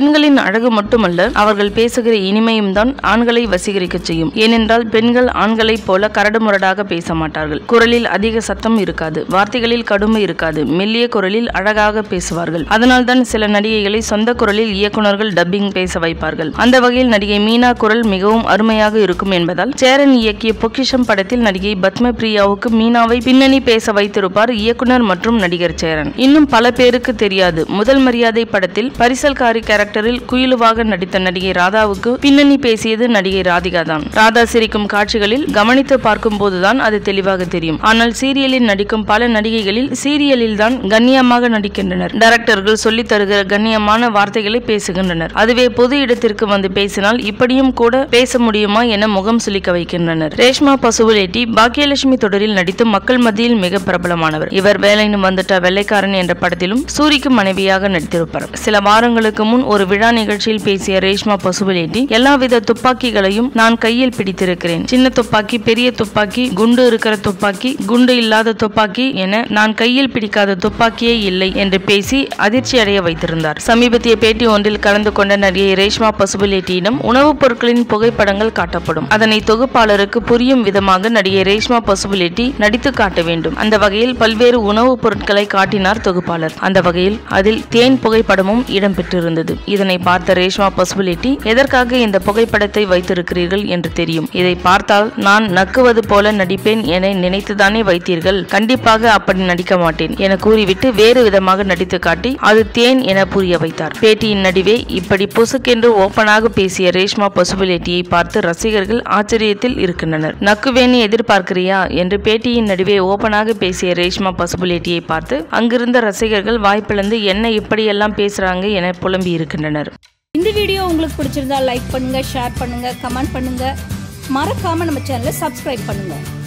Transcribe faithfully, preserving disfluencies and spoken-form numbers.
பெண்களின் அழகு மட்டுமல்ல, அவர்கள் பேசுகிற இனிமையும் தான் ஆண்களை வசீகரிக்க செய்யும். ஏனென்றால் பெண்கள் ஆண்களைப் போல கரடுமுரடாக பேச மாட்டார்கள். குரலில் அதிக சத்தம் இருக்காது, வார்த்தைகளில் கடுமை இருக்காது, மெல்லிய குரலில் அழகாக பேசுவார்கள். அதனால் தான் சில நடிகைகளை சொந்த குரலில் இயக்குநர்கள் டப்பிங் பேச வைப்பார்கள். அந்த வகையில் நடிகை மீனா குரல் மிகவும் அருமையாக இருக்கும் என்பதால் சேரன் இயக்கிய பொக்கிஷம் படத்தில் நடிகை பத்ம பிரியாவுக்கு மீனாவை பின்னணி பேச வைத்திருப்பார் இயக்குனர் மற்றும் நடிகர் சேரன். இன்னும் பல பேருக்கு தெரியாது, முதல் மரியாதை படத்தில் பரிசல்காரி கேரக்டரில் குயிலுவாக நடித்த நடிகை ராதாவுக்கு பின்னணி பேசியது நடிகை ராதிகா தான். ராதா சிரிக்கும் காட்சிகளில் கவனித்து பார்க்கும் போதுதான் அது தெளிவாக தெரியும். ஆனால் சீரியலில் நடிக்கும் பல நடிகைகளில் சீரியலில் தான் கண்ணியமாக நடிக்கின்றனர். டைரக்டர்கள் சொல்லி தருகிற கண்ணியமான வார்த்தைகளை பேசுகின்றனர். அதுவே பொது இடத்திற்கு வந்து பேசினால் இப்படியும் கூட பேச முடியுமா என முகம் சுளிக்க வைக்கின்றனர். ரேஷ்மா பசுபுலேட்டி பாக்கியலட்சுமி தொடரில் நடித்து மக்கள் மத்தியில் மிக பிரபலமானவர். இவர் வேலைன்னு வந்துட்ட வெள்ளைக்காரன் என்ற படத்திலும் சூரிக்கு மனைவியாக நடித்திருப்பார். சில வாரங்களுக்கு முன் ஒரு விழா நிகழ்ச்சியில் பேசிய ரேஷ்மா பசுபுலேட்டி, எல்லாவித துப்பாக்கிகளையும் நான் கையில் பிடித்திருக்கிறேன். சின்ன துப்பாக்கி, பெரிய துப்பாக்கி, குண்டு இருக்கிற துப்பாக்கி, குண்டு இல்லாத துப்பாக்கி என நான் கையில் பிடிக்காத துப்பாக்கியே இல்லை என்று பேசி அதிர்ச்சி அடைய வைத்திருந்தார். சமீபத்திய பேட்டி ஒன்றில் கலந்து கொண்ட நடிகை ரேஷ்மா பசுபுலேட்டியிடம் உணவுப் பொருட்களின் புகைப்படங்கள் காட்டப்படும். அதனை தொகுப்பாளருக்கு புரியும் விதமாக நடிகை ரேஷ்மா பசுபுலேட்டி நடித்து காட்ட வேண்டும். அந்த வகையில் பல்வேறு உணவுப் பொருட்களை காட்டினார் தொகுப்பாளர். அந்த வகையில் அதில் தேன் புகைப்படமும் இடம்பெற்றிருந்தது. இதனை பார்த்த ரேஷ்மா பசுபுலேட்டி, எதற்காக இந்த புகைப்படத்தை வைத்திருக்கிறீர்கள் என்று தெரியும். இதை பார்த்தால் நான் நக்குவது போல நடிப்பேன் என நினைத்துதானே வைத்தீர்கள். கண்டிப்பாக அப்படி நடிக்க மாட்டேன் என கூறிவிட்டு வேறு விதமாக நடித்து காட்டி அது தேன் என புரிய வைத்தார். பேட்டியின் நடுவே இப்படி பொசுக்கென்று ஓப்பனாக பேசிய ரேஷ்மா பசுபுலேட்டியை பார்த்து ரசிகர்கள் ஆச்சரியத்தில் இருக்கின்றனர். நக்குவேன்னு எதிர்பார்க்கிறியா என்று பேட்டியின் நடுவே ஓப்பனாக பேசிய ரேஷ்மா பசுபுலேட்டியை பார்த்து அங்கிருந்த ரசிகர்கள் வாய்ப்பிழந்து என்ன இப்படியெல்லாம் பேசுறாங்க என புலம்பி இருக்கின்றனர். இந்த வீடியோ உங்களுக்கு பிடிச்சிருந்தா லைக் பண்ணுங்க, ஷேர் பண்ணுங்க, கமெண்ட் பண்ணுங்க. மறக்காம நம்ம சேனலை சப்ஸ்கிரைப் பண்ணுங்க.